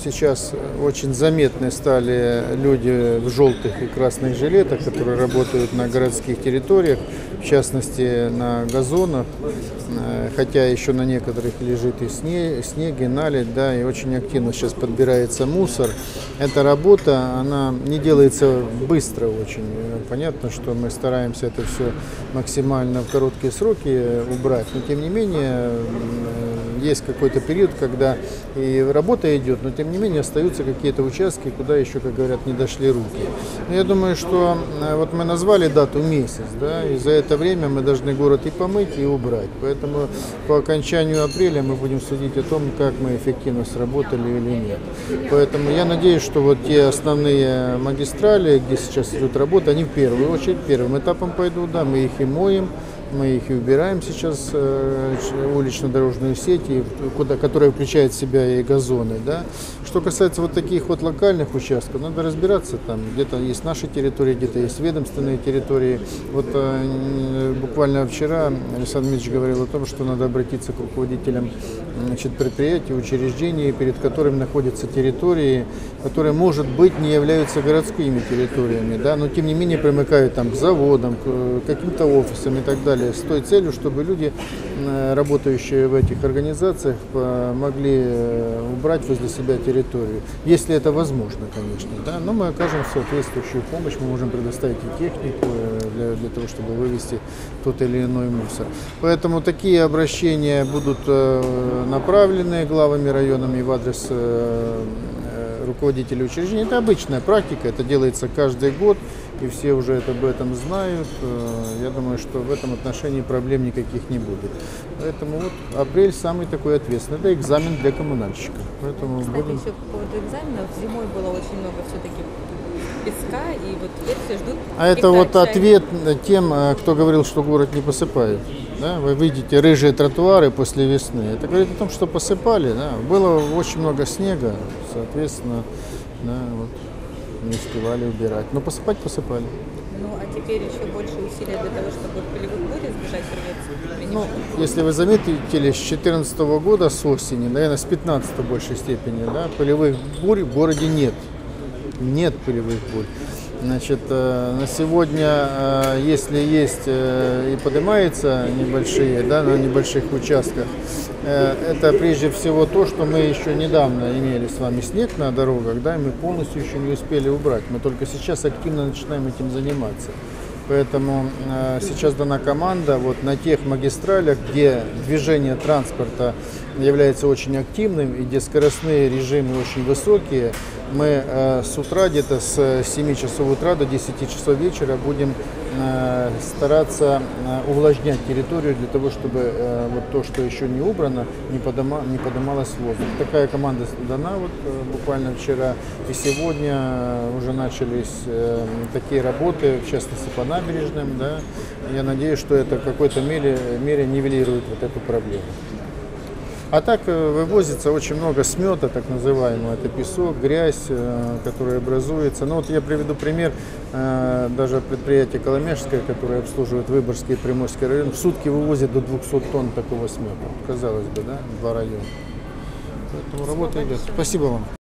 сейчас очень заметны стали люди в желтых и красных жилетах, которые работают на городских территориях, в частности на газонах, хотя еще на некоторых лежит и снег, и наледь, да, и очень активно сейчас подбирается мусор. Эта работа, она не делается быстро очень. Понятно, что мы стараемся это все максимально в короткие сроки убрать, но тем не менее есть какой-то период, когда и работа идет, но тем не менее остаются какие-то участки, куда еще, как говорят, не дошли руки. Но я думаю, что вот мы назвали дату месяц, да, и за это время мы должны город и помыть, и убрать. Поэтому по окончанию апреля мы будем судить о том, как мы эффективно сработали или нет. Поэтому я надеюсь, что вот те основные магистрали, где сейчас идет работа, они в первую очередь первым этапом пойдут, да, мы их и моем. Мы их и убираем сейчас, улично-дорожную сеть, которая включает в себя и газоны. Да. Что касается вот таких вот локальных участков, надо разбираться, там где-то есть наши территории, где-то есть ведомственные территории. Вот буквально вчера Александр Дмитриевич говорил о том, что надо обратиться к руководителям, значит, предприятий, учреждений, перед которыми находятся территории, которые, может быть, не являются городскими территориями, да, но тем не менее примыкают там, к заводам, к каким-то офисам и так далее, с той целью, чтобы люди, работающие в этих организациях, могли убрать возле себя территорию, если это возможно, конечно. Да? Но мы окажем соответствующую помощь, мы можем предоставить и технику для того, чтобы вывести тот или иной мусор. Поэтому такие обращения будут направлены главами районами в адрес руководителей учреждений. Это обычная практика, это делается каждый год, и все уже об этом знают. Я думаю, что в этом отношении проблем никаких не будет. Поэтому вот апрель самый такой ответственный. Это экзамен для коммунальщиков. Поэтому Кстати, еще по поводу экзаменов. Зимой было очень много все-таки песка, и вот теперь все ждут. А это вот ответ тем, кто говорил, что город не посыпает. Да? Вы видите рыжие тротуары после весны. Это говорит о том, что посыпали. Да? Было очень много снега, соответственно, да, вот, не успевали убирать. Но посыпать посыпали. Ну, а теперь еще больше усилий для того, чтобы пылевых бурь избежать, придется. Ну, если вы заметили, с 2014 года, с осени, наверное, с 2015 в большей степени, да, пылевых бурь в городе нет. Нет пылевых бурь. Значит, на сегодня, если есть и поднимаются небольшие, да, на небольших участках, это прежде всего то, что мы еще недавно имели с вами снег на дорогах, да, и мы полностью еще не успели убрать. Мы только сейчас активно начинаем этим заниматься. Поэтому сейчас дана команда вот на тех магистралях, где движение транспорта является очень активным и где скоростные режимы очень высокие, мы с утра, где-то с 7 часов утра до 10 часов вечера будем стараться увлажнять территорию для того, чтобы вот то, что еще не убрано, не поднималось в воздух. Такая команда дана вот буквально вчера, и сегодня уже начались такие работы, в частности по набережным. Да. Я надеюсь, что это в какой-то мере нивелирует вот эту проблему. А так вывозится очень много смета, так называемого. Это песок, грязь, которая образуется. Ну вот я приведу пример. Даже предприятие Коломяжское, которое обслуживает Выборгский и Приморский район, в сутки вывозит до 200 тонн такого смета. Казалось бы, да, два района. Поэтому работа идет. Спасибо вам.